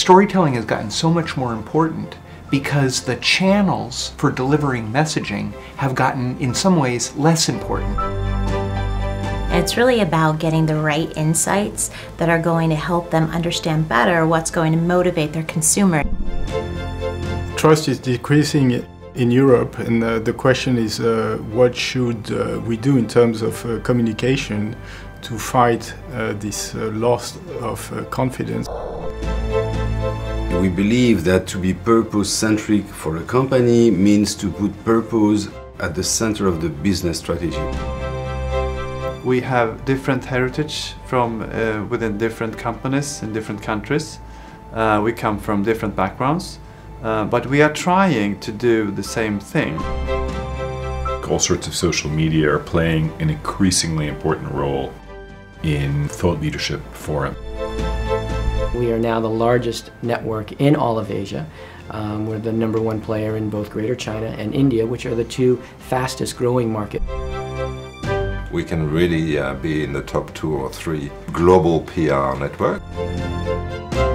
storytelling has gotten so much more important because the channels for delivering messaging have gotten, in some ways, less important. It's really about getting the right insights that are going to help them understand better what's going to motivate their consumer. Trust is decreasing in Europe, and the question is what should we do in terms of communication to fight this loss of confidence. We believe that to be purpose-centric for a company means to put purpose at the center of the business strategy. We have different heritage from within different companies in different countries. We come from different backgrounds, but we are trying to do the same thing. All sorts of social media are playing an increasingly important role in thought leadership forum. We are now the largest network in all of Asia. We're the #1 player in both Greater China and India, which are the two fastest growing markets. We can really be in the top 2 or 3 global PR network.